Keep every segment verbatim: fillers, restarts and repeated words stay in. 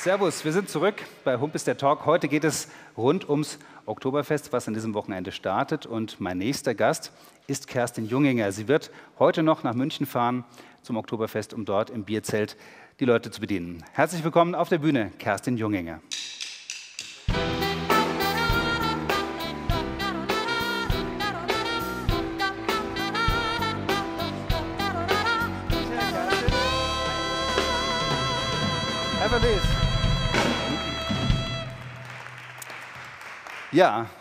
Servus, wir sind zurück bei Hump ist der Talk. Heute geht es rund ums Oktoberfest, was an diesem Wochenende startet. Und mein nächster Gast ist Kerstin Junginger. Sie wird heute noch nach München fahren zum Oktoberfest, um dort im Bierzelt die Leute zu bedienen. Herzlich willkommen auf der Bühne, Kerstin Junginger. Ja,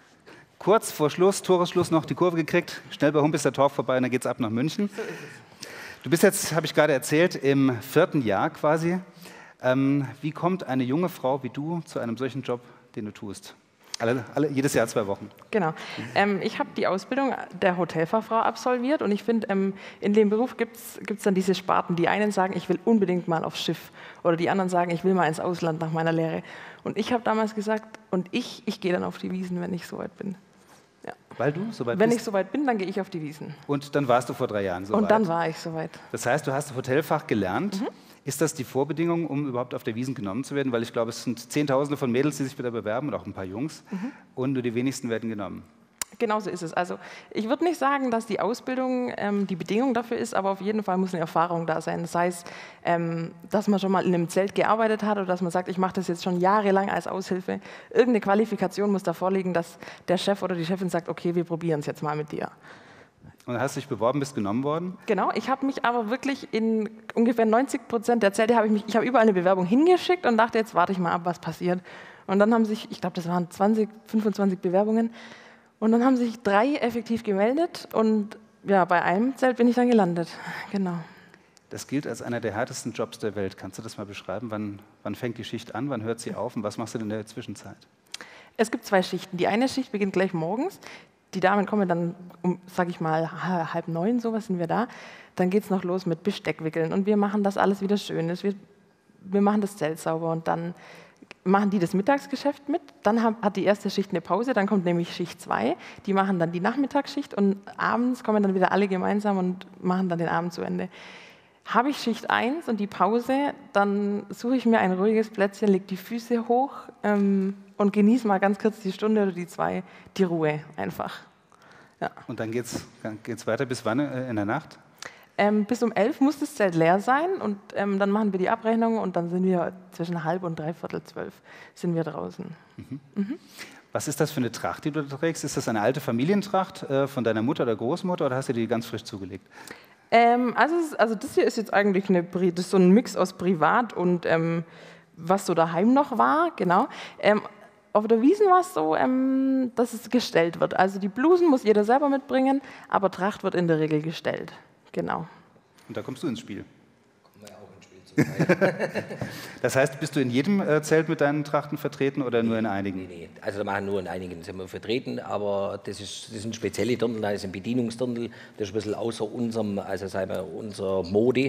kurz vor Schluss, Toresschluss noch die Kurve gekriegt, schnell bei Hump ist der Talk vorbei und dann geht's ab nach München. So ist es. Du bist jetzt, habe ich gerade erzählt, im vierten Jahr quasi. Ähm, wie kommt eine junge Frau wie du zu einem solchen Job, den du tust? Alle, alle, jedes Jahr zwei Wochen. Genau. Ähm, ich habe die Ausbildung der Hotelfachfrau absolviert und ich finde, ähm, in dem Beruf gibt es dann diese Sparten. Die einen sagen, ich will unbedingt mal aufs Schiff oder die anderen sagen, ich will mal ins Ausland nach meiner Lehre. Und ich habe damals gesagt, und ich, ich gehe dann auf die Wiesn, wenn ich soweit bin. Ja. Weil du soweit Wenn bist? ich soweit bin, dann gehe ich auf die Wiesn. Und dann warst du vor drei Jahren soweit? Und dann war ich soweit. Das heißt, du hast Hotelfach gelernt. Mhm. Ist das die Vorbedingung, um überhaupt auf der Wiesn genommen zu werden? Weil ich glaube, es sind Zehntausende von Mädels, die sich wieder bewerben und auch ein paar Jungs. Mhm. Und nur die wenigsten werden genommen. Genau so ist es. Also ich würde nicht sagen, dass die Ausbildung ähm, die Bedingung dafür ist, aber auf jeden Fall muss eine Erfahrung da sein. Das heißt, ähm, dass man schon mal in einem Zelt gearbeitet hat oder dass man sagt, ich mache das jetzt schon jahrelang als Aushilfe. Irgendeine Qualifikation muss da vorliegen, dass der Chef oder die Chefin sagt, okay, wir probieren es jetzt mal mit dir. Und hast dich beworben, bist genommen worden? Genau, ich habe mich aber wirklich in ungefähr neunzig Prozent der Zelte, habe ich mich, ich habe überall eine Bewerbung hingeschickt und dachte, jetzt warte ich mal ab, was passiert. Und dann haben sich, ich glaube, das waren zwanzig, fünfundzwanzig Bewerbungen, und dann haben sich drei effektiv gemeldet und ja, bei einem Zelt bin ich dann gelandet. Genau. Das gilt als einer der härtesten Jobs der Welt. Kannst du das mal beschreiben? Wann, wann fängt die Schicht an, wann hört sie auf und was machst du denn in der Zwischenzeit? Es gibt zwei Schichten. Die eine Schicht beginnt gleich morgens. Die Damen kommen dann um, sage ich mal, halb neun, sowas sind wir da. Dann geht es noch los mit Besteckwickeln und wir machen das alles wieder schön. Wir, wir machen das Zelt sauber und dann machen die das Mittagsgeschäft mit. Dann hat die erste Schicht eine Pause, dann kommt nämlich Schicht zwei. Die machen dann die Nachmittagsschicht und abends kommen dann wieder alle gemeinsam und machen dann den Abend zu Ende. Habe ich Schicht eins und die Pause, dann suche ich mir ein ruhiges Plätzchen, lege die Füße hoch ähm, und genieße mal ganz kurz die Stunde oder die zwei, die Ruhe einfach. Ja. Und dann geht es weiter bis wann äh, in der Nacht? Ähm, bis um elf muss das Zelt leer sein und ähm, dann machen wir die Abrechnung und dann sind wir zwischen halb und dreiviertel zwölf sind wir draußen. Mhm. Mhm. Was ist das für eine Tracht, die du trägst? Ist das eine alte Familientracht äh, von deiner Mutter oder Großmutter oder hast du die ganz frisch zugelegt? Ähm, also, also das hier ist jetzt eigentlich eine, das ist so ein Mix aus Privat und ähm, was so daheim noch war, genau. Ähm, auf der Wiesn war es so, ähm, dass es gestellt wird. Also die Blusen muss jeder selber mitbringen, aber Tracht wird in der Regel gestellt. Genau. Und da kommst du ins Spiel. Kommen wir ja auch ins Spiel zum Das heißt, bist du in jedem äh, Zelt mit deinen Trachten vertreten oder nur in einigen? Nee, nee. Also da machen nur in einigen sind wir vertreten, aber das, ist, das sind spezielle Dirndl, das ist ein Bedienungsdirndl, das ist ein bisschen außer unserem, also sagen wir, unserer Mode.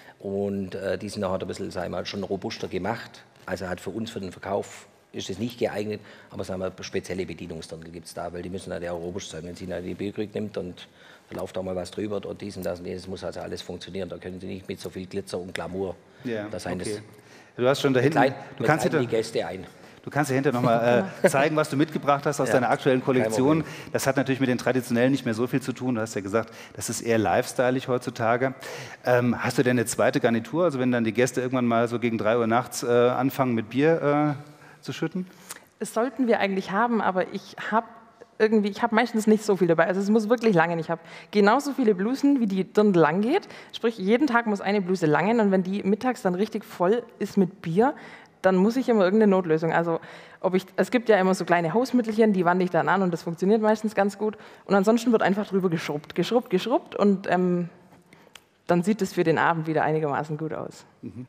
Und äh, die sind auch ein bisschen, sagen wir, schon robuster gemacht. Also hat für uns, für den Verkauf, ist es nicht geeignet, aber sagen wir, spezielle Bedienungsdirndl gibt es da, weil die müssen halt auch robust sein. Wenn sie eine Bierkrug nimmt und da läuft auch mal was drüber und dies und das, nee, das muss also alles funktionieren. Da können Sie nicht mit so viel Glitzer und Glamour ja, da sein. Okay. Du hast schon da hinten, klein, du kannst hinter, die Gäste ein. Du kannst ja hinterher nochmal äh, zeigen, was du mitgebracht hast aus ja, deiner aktuellen Kollektion. Das hat natürlich mit den traditionellen nicht mehr so viel zu tun. Du hast ja gesagt, das ist eher lifestyleig heutzutage. Ähm, hast du denn eine zweite Garnitur? Also wenn dann die Gäste irgendwann mal so gegen drei Uhr nachts äh, anfangen mit Bier äh, zu schütten? Das sollten wir eigentlich haben, aber ich habe irgendwie, ich habe meistens nicht so viel dabei. Also es muss wirklich langen. Ich habe genauso viele Blusen, wie die Dirndl lang geht. Sprich, jeden Tag muss eine Bluse langen und wenn die mittags dann richtig voll ist mit Bier, dann muss ich immer irgendeine Notlösung. Also ob ich, es gibt ja immer so kleine Hausmittelchen, die wandle ich dann an und das funktioniert meistens ganz gut. Und ansonsten wird einfach drüber geschrubbt, geschrubbt, geschrubbt und ähm, dann sieht es für den Abend wieder einigermaßen gut aus. Mhm.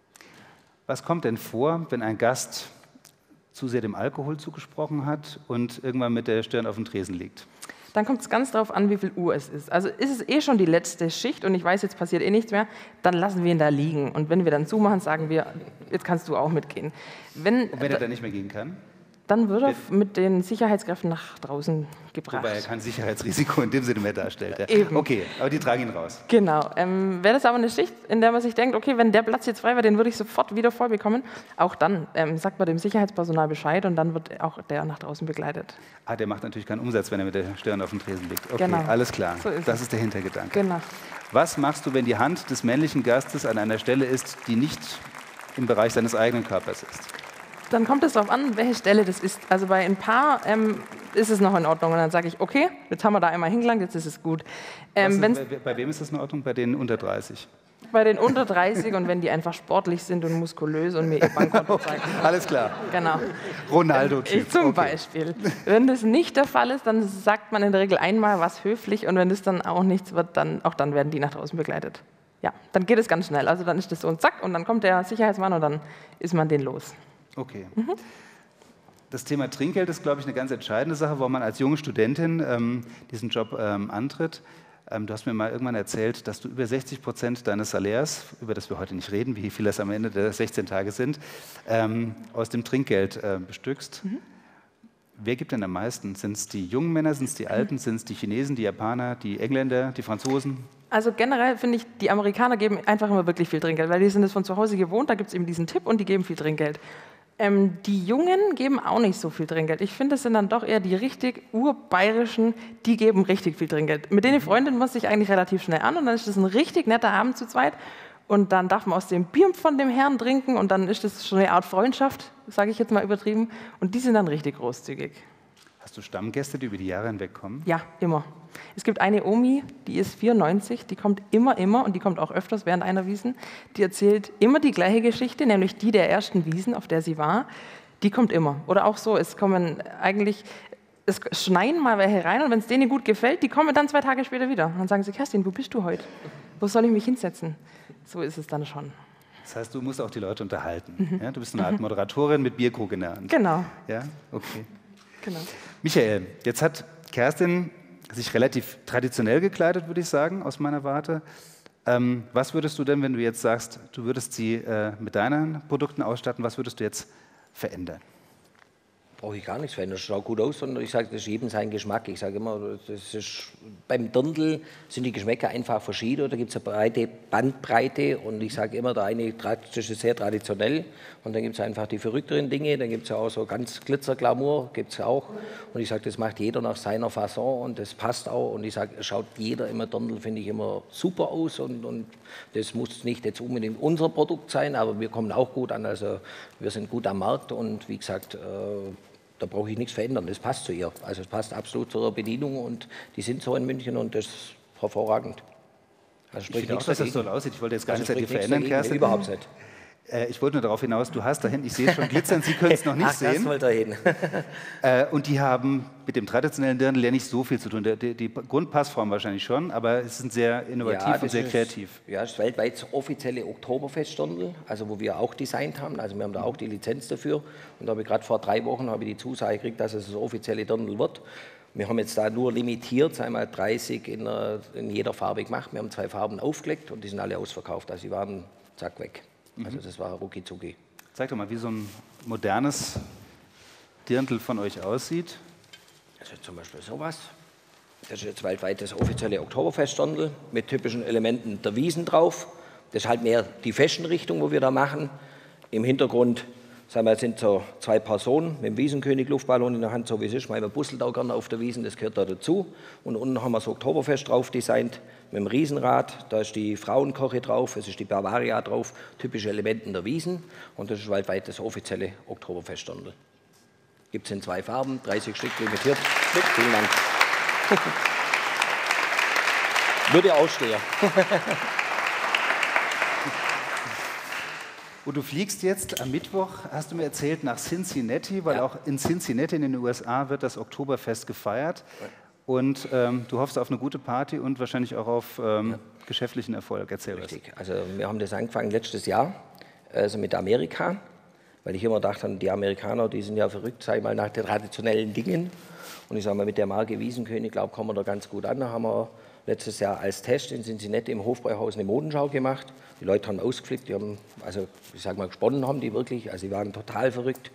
Was kommt denn vor, wenn ein Gast zu sehr dem Alkohol zugesprochen hat und irgendwann mit der Stirn auf dem Tresen liegt? Dann kommt es ganz darauf an, wie viel Uhr es ist. Also ist es eh schon die letzte Schicht und ich weiß, jetzt passiert eh nichts mehr, dann lassen wir ihn da liegen. Und wenn wir dann zumachen, sagen wir, jetzt kannst du auch mitgehen. Wenn, und wenn er dann nicht mehr gehen kann? dann wird er mit den Sicherheitskräften nach draußen gebracht. Wobei er kein Sicherheitsrisiko in dem Sinne mehr darstellt. Ja. Eben. Okay, aber die tragen ihn raus. Genau. Ähm, wäre das aber eine Schicht, in der man sich denkt, okay, wenn der Platz jetzt frei wäre, den würde ich sofort wieder voll bekommen, auch dann ähm, sagt man dem Sicherheitspersonal Bescheid und dann wird auch der nach draußen begleitet. Ah, der macht natürlich keinen Umsatz, wenn er mit der Stirn auf dem Tresen liegt. Okay, Genau. alles klar. So ist das es. ist der Hintergedanke. Genau. Was machst du, wenn die Hand des männlichen Gastes an einer Stelle ist, die nicht im Bereich seines eigenen Körpers ist? Dann kommt es darauf an, welche Stelle das ist. Also bei ein paar ähm, ist es noch in Ordnung. Und dann sage ich, okay, jetzt haben wir da einmal hingelangt, jetzt ist es gut. Ähm, ist, bei, bei wem ist das in Ordnung? Bei denen unter dreißig? Bei den unter dreißig und wenn die einfach sportlich sind und muskulös und mir ihr Bankkonto zeigen. Alles klar. Genau. Ronaldo-Typ. Ich zum okay. Beispiel. Wenn das nicht der Fall ist, dann sagt man in der Regel einmal was höflich und wenn das dann auch nichts wird, dann auch dann werden die nach draußen begleitet. Ja, dann geht es ganz schnell. Also dann ist das so ein Zack und dann kommt der Sicherheitsmann und dann ist man den los. Okay. Mhm. Das Thema Trinkgeld ist, glaube ich, eine ganz entscheidende Sache, warum man als junge Studentin ähm, diesen Job ähm, antritt. Ähm, du hast mir mal irgendwann erzählt, dass du über sechzig Prozent deines Salärs, über das wir heute nicht reden, wie viel das am Ende der sechzehn Tage sind, ähm, aus dem Trinkgeld äh, bestückst. Mhm. Wer gibt denn am meisten? Sind es die jungen Männer, sind es die Alten, sind es die Chinesen, die Japaner, die Engländer, die Franzosen? Also generell finde ich, die Amerikaner geben einfach immer wirklich viel Trinkgeld, weil die sind es von zu Hause gewohnt, da gibt es eben diesen Tipp und die geben viel Trinkgeld. Ähm, die Jungen geben auch nicht so viel Trinkgeld. Ich finde, es sind dann doch eher die richtig urbayerischen, die geben richtig viel Trinkgeld. Mit denen freuen muss ich eigentlich relativ schnell an und dann ist das ein richtig netter Abend zu zweit und dann darf man aus dem Bier von dem Herrn trinken und dann ist das schon eine Art Freundschaft, sage ich jetzt mal übertrieben, und die sind dann richtig großzügig. Hast du Stammgäste, die über die Jahre hinweg kommen? Ja, immer. Es gibt eine Omi, die ist vierundneunzig, die kommt immer, immer, und die kommt auch öfters während einer Wiesn, die erzählt immer die gleiche Geschichte, nämlich die der ersten Wiesn, auf der sie war. Die kommt immer. Oder auch so, es kommen eigentlich, es schneien mal welche rein und wenn es denen gut gefällt, die kommen dann zwei Tage später wieder. Und dann sagen sie, Kerstin, wo bist du heute? Wo soll ich mich hinsetzen? So ist es dann schon. Das heißt, du musst auch die Leute unterhalten. Mhm. Ja, du bist eine Art Moderatorin mit Bierkrug in der Hand. Genau. Ja, okay. Genau. Michael, jetzt hat Kerstin sich relativ traditionell gekleidet, würde ich sagen, aus meiner Warte. Ähm, was würdest du denn, wenn du jetzt sagst, du würdest sie äh, mit deinen Produkten ausstatten, was würdest du jetzt verändern? Brauche ich gar nichts verändern, das schaut gut aus und ich sage, das ist jedem sein Geschmack. Ich sage immer, das ist, beim Dirndl sind die Geschmäcker einfach verschieden, da gibt es eine breite Bandbreite und ich sage immer, der eine das ist sehr traditionell und dann gibt es einfach die verrückteren Dinge, dann gibt es ja auch so ganz Glitzerglamour, gibt es auch und ich sage, das macht jeder nach seiner Fasson und das passt auch und ich sage, es schaut jeder immer Dirndl, finde ich immer super aus und, und das muss nicht jetzt unbedingt unser Produkt sein, aber wir kommen auch gut an, also wir sind gut am Markt und wie gesagt, äh, da brauche ich nichts verändern, das passt zu ihr. Also es passt absolut zur Bedienung und die sind so in München und das ist hervorragend. Also ich finde auch, dass das so aussieht. Ich wollte jetzt gar also nicht verändern, Kerstin. Überhaupt nicht. Äh, ich wollte nur darauf hinaus, du hast da hinten, ich sehe es schon glitzern, Sie können es noch nicht Ach, sehen. Das wollte er hin. äh, und die haben mit dem traditionellen Dirndl ja nicht so viel zu tun. Die, die, die Grundpassform wahrscheinlich schon, aber es sind sehr innovativ ja, und sehr ist, kreativ. Ja, das ist weltweit das offizielle Oktoberfest-Dirndl, also wo wir auch designt haben. Also wir haben da auch die Lizenz dafür. Und da habe ich gerade vor drei Wochen habe ich die Zusage gekriegt, dass es das offizielle Dirndl wird. Wir haben jetzt da nur limitiert, einmal dreißig in, in jeder Farbe gemacht. Wir haben zwei Farben aufgelegt und die sind alle ausverkauft. Also die waren zack weg. Also das war rucki zucki. Zeig doch mal, wie so ein modernes Dirndl von euch aussieht. Also zum Beispiel sowas. Das ist jetzt weltweit das offizielle Oktoberfest-Dirndl mit typischen Elementen der Wiesn drauf. Das ist halt mehr die Fashion-Richtung, wo wir da machen. Im Hintergrund sagen wir, sind so zwei Personen mit dem Wiesenkönig Luftballon in der Hand, so wie es ist. Man busselt auch gerne auf der Wiesn, das gehört da dazu. Und unten haben wir so Oktoberfest drauf designt mit dem Riesenrad. Da ist die Frauenkoche drauf, es ist die Bavaria drauf, typische Elemente der Wiesn. Und das ist weltweit das offizielle Oktoberfest-Dirndl. Gibt es in zwei Farben, dreißig Stück limitiert. Vielen Dank. Würde ausstehen. Und du fliegst jetzt am Mittwoch, hast du mir erzählt, nach Cincinnati, weil ja. auch in Cincinnati in den U S A wird das Oktoberfest gefeiert. Ja. Und ähm, du hoffst auf eine gute Party und wahrscheinlich auch auf ähm, ja. geschäftlichen Erfolg. Erzähl Richtig. Was. Also wir haben das angefangen letztes Jahr, also mit Amerika, weil ich immer dachte, die Amerikaner, die sind ja verrückt, sag ich mal, nach den traditionellen Dingen. Und ich sage mal, mit der Marke Wiesenkönig, glaube ich, kommen wir da ganz gut an. Da haben wir letztes Jahr als Test in Cincinnati im Hofbräuhaus eine Modenschau gemacht. Die Leute haben ausgeflippt, die haben, also ich sage mal, gesponnen haben die wirklich, also die waren total verrückt.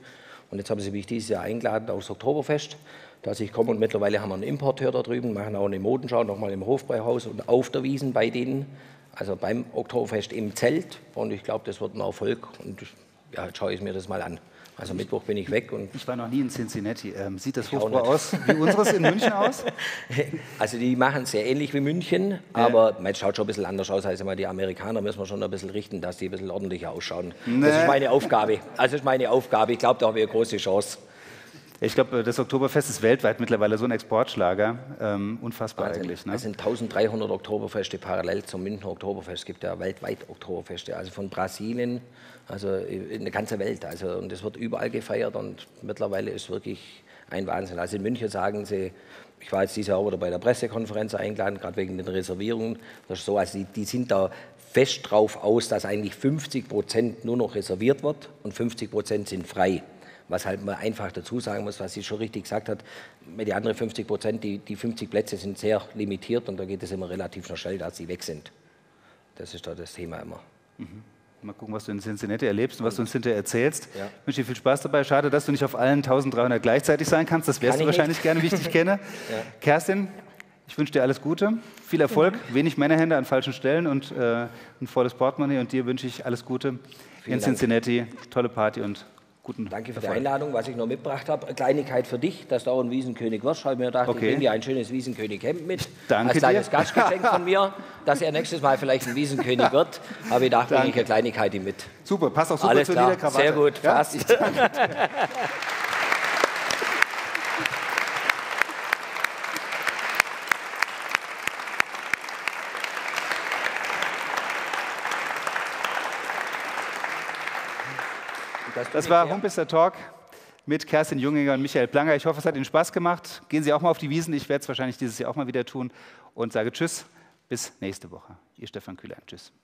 Und jetzt haben sie mich dieses Jahr eingeladen aufs Oktoberfest, dass ich komme. Und mittlerweile haben wir einen Importeur da drüben, machen auch eine Modenschau nochmal im Hofbräuhaus und auf der Wiesn bei denen, also beim Oktoberfest im Zelt. Und ich glaube, das wird ein Erfolg. Und ja, jetzt schaue ich mir das mal an. Also Mittwoch bin ich weg. Und ich war noch nie in Cincinnati. Ähm, sieht das Hofbräu aus wie unseres in München aus? Also die machen es sehr ähnlich wie München, ja. aber es schaut schon ein bisschen anders aus. Also die Amerikaner müssen wir schon ein bisschen richten, dass die ein bisschen ordentlicher ausschauen. Nee. Das ist meine Aufgabe. Also das ist meine Aufgabe. Ich glaube, da haben wir eine große Chance. Ich glaube, das Oktoberfest ist weltweit mittlerweile so ein Exportschlager. Ähm, unfassbar also, eigentlich. Ne? Es sind eintausenddreihundert Oktoberfeste parallel zum Münchner Oktoberfest. Es gibt ja weltweit Oktoberfeste, also von Brasilien, also in der ganzen Welt. Also, und es wird überall gefeiert und mittlerweile ist wirklich ein Wahnsinn. Also in München sagen sie, ich war jetzt dieses Jahr auch wieder bei der Pressekonferenz eingeladen, gerade wegen den Reservierungen. Das ist so, also die, die sind da fest drauf aus, dass eigentlich fünfzig Prozent nur noch reserviert wird und fünfzig Prozent sind frei. Was halt man einfach dazu sagen muss, was sie schon richtig gesagt hat, die anderen fünfzig Prozent, die, die fünfzig Plätze sind sehr limitiert und da geht es immer relativ schnell, dass sie weg sind. Das ist da das Thema immer. Mhm. Mal gucken, was du in Cincinnati erlebst und was du uns hinterher erzählst. Ja. Ich wünsche dir viel Spaß dabei. Schade, dass du nicht auf allen eintausenddreihundert gleichzeitig sein kannst. Das wärst du wahrscheinlich gerne, wie ich dich kenne. Ja. Kerstin, ich wünsche dir alles Gute, viel Erfolg, mhm. wenig Männerhände an falschen Stellen und äh, ein volles Portemonnaie. Und dir wünsche ich alles Gute Vielen in Cincinnati. Dank. Tolle Party und guten Danke für Erfolg. die Einladung, was ich noch mitgebracht habe. Eine Kleinigkeit für dich, dass du auch ein Wiesenkönig wirst. Ich habe mir gedacht, okay. ich bringe dir ein schönes Wiesenkönig-Hemd mit. Danke als kleines dir. Gastgeschenk von mir, dass er nächstes Mal vielleicht ein Wiesenkönig wird. Aber ich dachte, bringe ich eine Kleinigkeit ihm mit. Super, passt auch super Alles zu klar. dir, Krawatte. Sehr gut, ja? passt. Das war Humpels der Talk mit Kerstin Junginger und Michael Planger. Ich hoffe, es hat Ihnen Spaß gemacht. Gehen Sie auch mal auf die Wiesn. Ich werde es wahrscheinlich dieses Jahr auch mal wieder tun. Und sage Tschüss, bis nächste Woche. Ihr Stefan Kühlein. Tschüss.